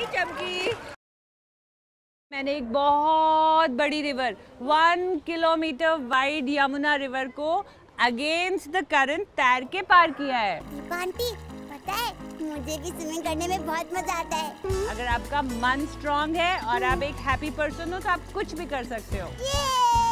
चमकी। मैंने एक बहुत बड़ी river 1 kilometre wide Yamuna river को अगेंस्ट द करंट तैर के पार किया है। आंटी पता है मुझे भी स्विमिंग करने में बहुत मजा आता है। अगर आपका मन स्ट्रांग है और आप एक हैप्पी पर्सन हो तो आप कुछ भी कर सकते हो।